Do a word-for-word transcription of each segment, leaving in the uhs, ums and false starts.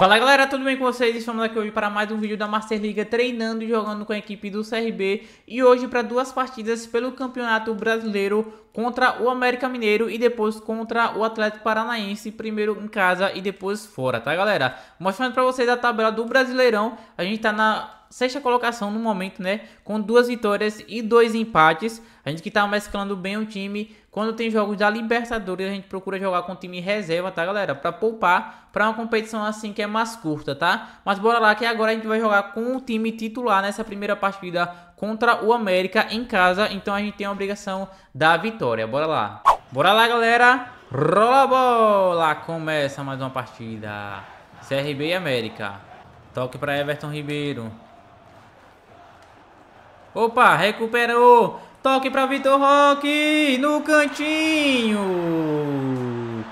Fala galera, tudo bem com vocês? Estamos aqui hoje para mais um vídeo da Master Liga, treinando e jogando com a equipe do C R B. E hoje para duas partidas pelo Campeonato Brasileiro, contra o América Mineiro e depois contra o Atlético Paranaense, primeiro em casa e depois fora, tá galera? Mostrando para vocês a tabela do Brasileirão. A gente tá na sexta colocação no momento, né? Com duas vitórias e dois empates. A gente que tá mesclando bem o time. Quando tem jogos da Libertadores, a gente procura jogar com o time reserva, tá galera? Pra poupar, pra uma competição assim que é mais curta, tá? Mas bora lá que agora a gente vai jogar com o time titular nessa primeira partida contra o América em casa. Então a gente tem a obrigação da vitória, bora lá. Bora lá galera, rola a bola. Começa mais uma partida. C R B e América. Toque pra Everton Ribeiro. Opa, recuperou. Toque para Vitor Roque no cantinho.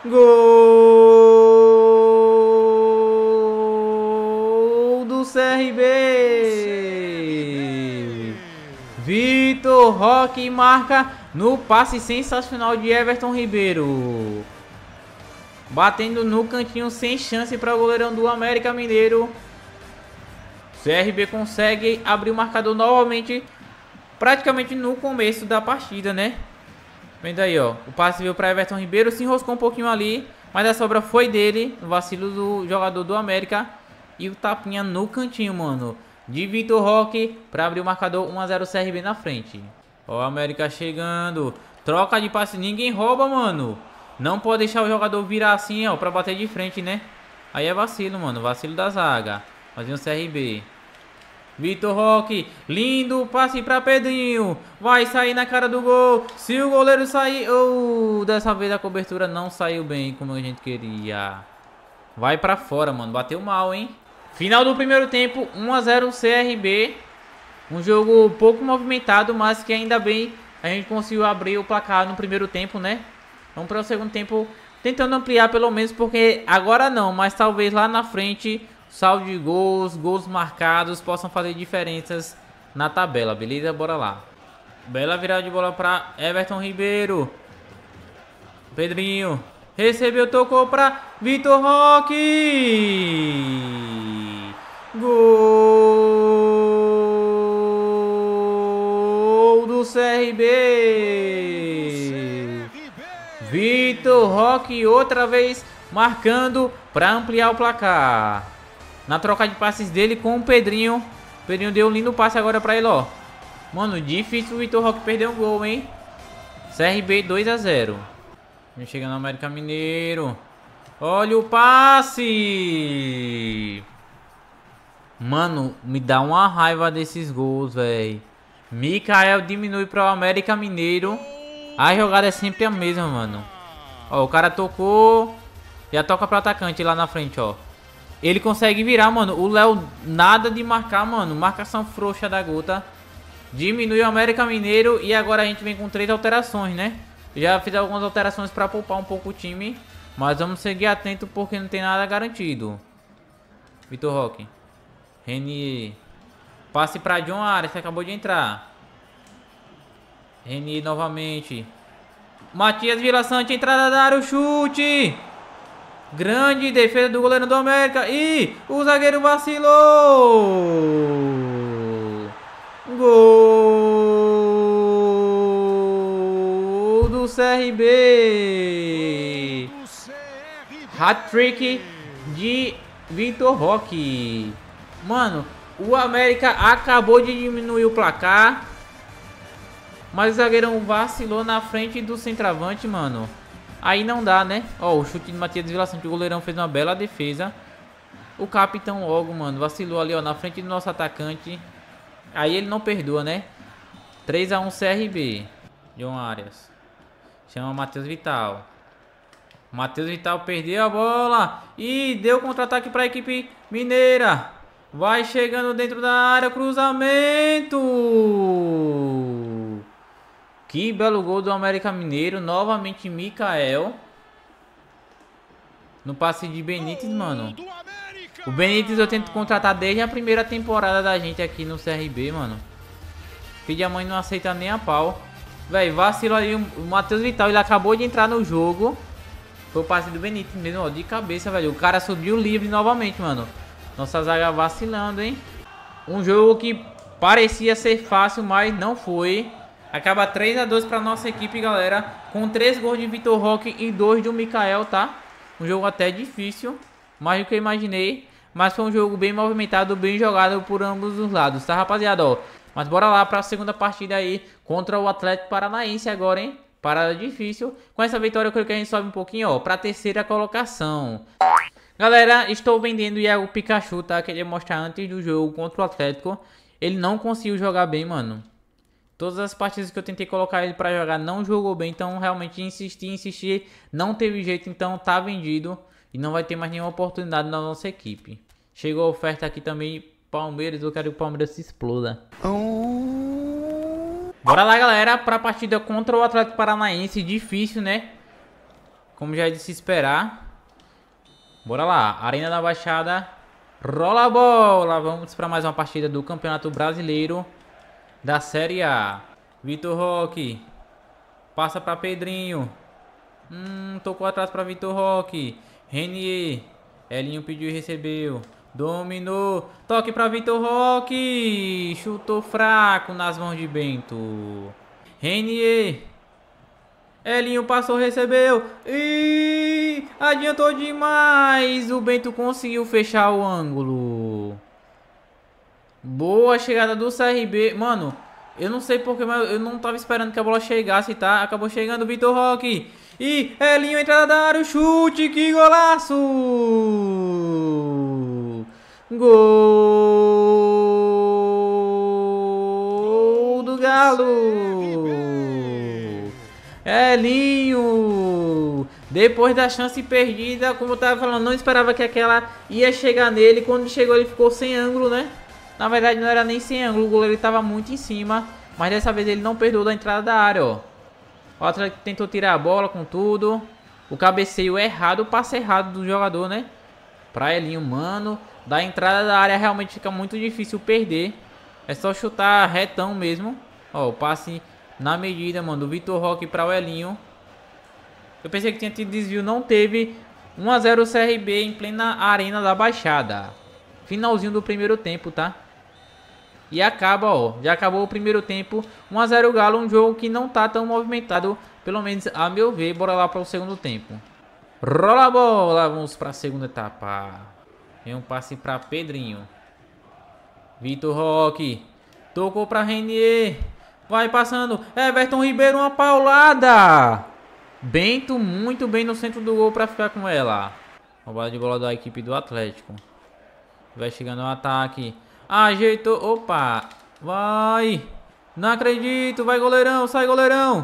Gol do C R B. Vitor Roque marca no passe sensacional de Everton Ribeiro. Batendo no cantinho sem chance para o goleirão do América Mineiro. C R B consegue abrir o marcador novamente, praticamente no começo da partida, né? Vendo aí, ó. O passe veio para Everton Ribeiro, se enroscou um pouquinho ali, mas a sobra foi dele, o vacilo do jogador do América. E o tapinha no cantinho, mano, de Vitor Roque para abrir o marcador. Um a zero C R B na frente. Ó, o América chegando. Troca de passe, ninguém rouba, mano. Não pode deixar o jogador virar assim, ó, para bater de frente, né? Aí é vacilo, mano, vacilo da zaga. Mas vem o C R B. Vitor Roque, lindo passe para Pedrinho. Vai sair na cara do gol. Se o goleiro sair... Oh, dessa vez a cobertura não saiu bem como a gente queria. Vai para fora, mano. Bateu mal, hein? Final do primeiro tempo, um a zero C R B. Um jogo pouco movimentado, mas que ainda bem a gente conseguiu abrir o placar no primeiro tempo, né? Vamos para o segundo tempo tentando ampliar pelo menos, porque agora não, mas talvez lá na frente... saldo de gols, gols marcados possam fazer diferenças na tabela, beleza? Bora lá. Bela virada de bola para Everton Ribeiro. Pedrinho recebeu, tocou para Vitor Roque. Gol do C R B. Vitor Roque outra vez marcando para ampliar o placar. Na troca de passes dele com o Pedrinho. O Pedrinho deu um lindo passe agora pra ele, ó. Mano, difícil o Vitor Roque perder um gol, hein? C R B dois a zero. Vem chegando o América Mineiro. Olha o passe. Mano, me dá uma raiva desses gols, velho. Mikael diminui para o América Mineiro. A jogada é sempre a mesma, mano. Ó, o cara tocou. Já toca pro atacante lá na frente, ó. Ele consegue virar, mano. O Léo nada de marcar, mano. Marcação frouxa da gota. Diminui o América Mineiro. E agora a gente vem com três alterações, né? Já fiz algumas alterações pra poupar um pouco o time. Mas vamos seguir atento porque não tem nada garantido. Vitor Roque. Renier. Passe pra John Arias, que acabou de entrar. Renier novamente. Matias Villaçante, entrada da área, o chute. Grande defesa do goleiro do América. E o zagueiro vacilou. Gol do C R B. Hat-trick de Vitor Roque. Mano, o América acabou de diminuir o placar, mas o zagueirão vacilou na frente do centroavante, mano. Aí não dá, né? Ó, o chute de Matias Villaçante, o goleirão fez uma bela defesa. O capitão logo, mano, vacilou ali, ó, na frente do nosso atacante. Aí ele não perdoa, né? três a um C R B. John Arias. Chama Matheus Vital. Matheus Vital perdeu a bola. E deu contra-ataque para a equipe mineira. Vai chegando dentro da área, cruzamento. Que belo gol do América Mineiro. Novamente Mikael. No passe de Benítez, mano. O Benítez eu tento contratar desde a primeira temporada da gente aqui no C R B, mano. Filho da mãe não aceita nem a pau. Velho, vacilo ali o Matheus Vital. Ele acabou de entrar no jogo. Foi o passe do Benítez mesmo, ó, de cabeça, velho. O cara subiu livre novamente, mano. Nossa zaga vacilando, hein? Um jogo que parecia ser fácil, mas não foi. Acaba três a dois pra nossa equipe, galera. Com três gols de Vitor Roque e dois do Mikael, tá? Um jogo até difícil, mais do que eu imaginei. Mas foi um jogo bem movimentado, bem jogado por ambos os lados, tá, rapaziada? Ó, mas bora lá pra segunda partida aí contra o Atlético Paranaense agora, hein? Parada difícil. Com essa vitória eu creio que a gente sobe um pouquinho, ó, pra terceira colocação. Galera, estou vendendo o Iago Pikachu, tá? Queria mostrar antes do jogo contra o Atlético. Ele não conseguiu jogar bem, mano. Todas as partidas que eu tentei colocar ele pra jogar não jogou bem. Então realmente insisti, insisti. Não teve jeito, então tá vendido. E não vai ter mais nenhuma oportunidade na nossa equipe. Chegou a oferta aqui também, Palmeiras. Eu quero que o Palmeiras se exploda. Oh. Bora lá, galera, pra partida contra o Atlético Paranaense. Difícil, né? Como já é de se esperar. Bora lá, Arena da Baixada. Rola a bola. Vamos pra mais uma partida do Campeonato Brasileiro da Série A. Vitor Roque. Passa pra Pedrinho. Hum, tocou atrás pra Vitor Roque. Renier. Elinho pediu e recebeu. Dominou. Toque pra Vitor Roque. Chutou fraco nas mãos de Bento. Renier. Elinho passou, recebeu. E adiantou demais. O Bento conseguiu fechar o ângulo. Boa chegada do C R B. Mano, eu não sei porque, mas eu não tava esperando que a bola chegasse, tá? Acabou chegando o Vitor Roque. E Elinho, entrada da área, o chute, que golaço! Gol do Galo! Elinho! Depois da chance perdida, como eu tava falando, não esperava que aquela ia chegar nele. Quando chegou ele ficou sem ângulo, né? Na verdade não era nem sem ângulo, o goleiro estava muito em cima. Mas dessa vez ele não perdoou da entrada da área, ó. O Atlético tentou tirar a bola com tudo. O cabeceio errado, o passe errado do jogador, né? Pra Elinho, mano. Da entrada da área realmente fica muito difícil perder. É só chutar retão mesmo. Ó, o passe na medida, mano. Do Vitor Roque pra o Elinho. Eu pensei que tinha tido desvio, não teve. um a zero C R B em plena Arena da Baixada. Finalzinho do primeiro tempo, tá? E acaba, ó, já acabou o primeiro tempo, um a zero Galo, um jogo que não tá tão movimentado, pelo menos a meu ver. Bora lá para o segundo tempo. Rola a bola, vamos para a segunda etapa. Tem um passe para Pedrinho. Vitor Roque, tocou para Renier, vai passando, Everton Ribeiro, uma paulada. Bento muito bem no centro do gol para ficar com ela. Roubada de bola da equipe do Atlético. Vai chegando o ataque. Ajeitou. Opa. Vai. Não acredito. Vai, goleirão. Sai, goleirão.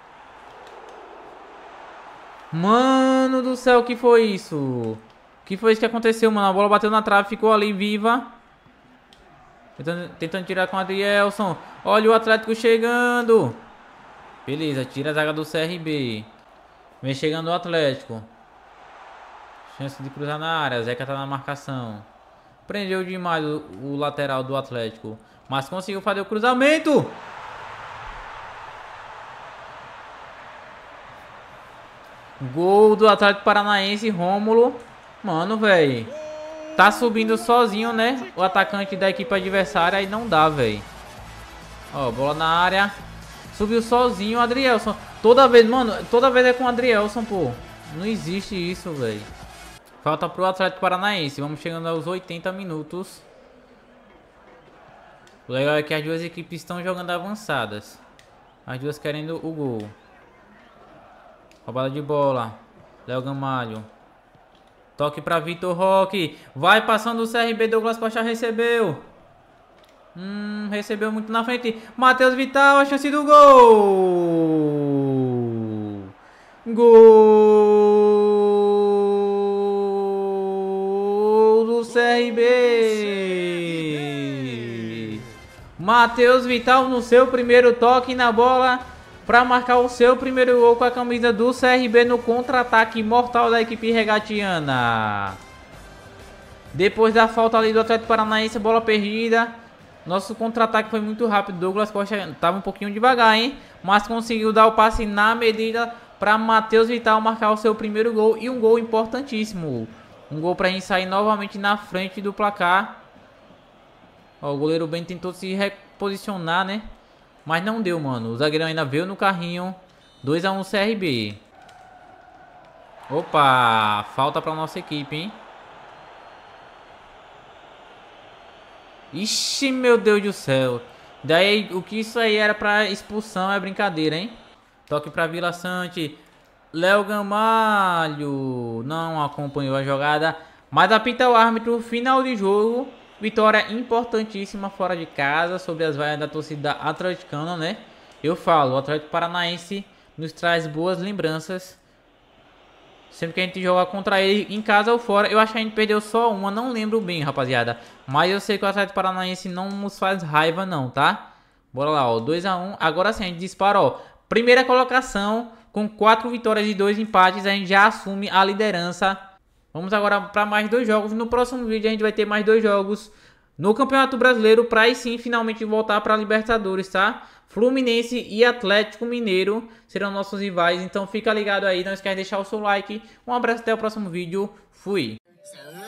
Mano do céu. Que foi isso? Que foi isso que aconteceu, mano? A bola bateu na trave. Ficou ali viva. Tentando, tentando tirar com o Adrielson. Olha o Atlético chegando. Beleza. Tira a zaga do C R B. Vem chegando o Atlético. Chance de cruzar na área. Zeca tá na marcação. Prendeu demais o, o lateral do Atlético. Mas conseguiu fazer o cruzamento. Gol do Atlético Paranaense, Rômulo. Mano, velho. Tá subindo sozinho, né? O atacante da equipe adversária. Aí não dá, velho. Ó, bola na área. Subiu sozinho o Adrielson. Toda vez, mano. Toda vez é com o Adrielson, pô. Não existe isso, velho. Falta pro Atlético Paranaense. Vamos chegando aos oitenta minutos. O legal é que as duas equipes estão jogando avançadas. As duas querendo o gol. Roubada de bola. Léo Gamalho. Toque para Vitor Roque. Vai passando o C R B. Douglas Costa recebeu. Hum, recebeu muito na frente. Matheus Vital. A chance do gol. Gol do C R B. Matheus Vital no seu primeiro toque na bola para marcar o seu primeiro gol com a camisa do C R B no contra-ataque mortal da equipe regatiana. Depois da falta ali do Atlético Paranaense, bola perdida. Nosso contra-ataque foi muito rápido. Douglas Costa estava um pouquinho devagar, hein? Mas conseguiu dar o passe na medida para Matheus Vital marcar o seu primeiro gol e um gol importantíssimo. Um gol pra gente sair novamente na frente do placar. Ó, o goleiro Ben tentou se reposicionar, né? Mas não deu, mano. O zagueirão ainda veio no carrinho. dois a um C R B. Opa, falta pra nossa equipe, hein? Ixi, meu Deus do céu. Daí, o que isso aí era pra expulsão é brincadeira, hein? Toque pra Vila Sante. Léo Gamalho não acompanhou a jogada, mas apita o árbitro. Final de jogo. Vitória importantíssima fora de casa sobre as vaias da torcida atleticana, né? Eu falo, o Atlético Paranaense nos traz boas lembranças. Sempre que a gente joga contra ele, em casa ou fora. Eu acho que a gente perdeu só uma, não lembro bem, rapaziada. Mas eu sei que o Atlético Paranaense não nos faz raiva não, tá? Bora lá, ó, dois a um. Agora sim, a gente dispara, ó. Primeira colocação, com quatro vitórias e dois empates, a gente já assume a liderança. Vamos agora para mais dois jogos. No próximo vídeo a gente vai ter mais dois jogos no Campeonato Brasileiro, para aí sim finalmente voltar para a Libertadores, tá? Fluminense e Atlético Mineiro serão nossos rivais, então fica ligado aí, não esquece de deixar o seu like. Um abraço, até o próximo vídeo. Fui!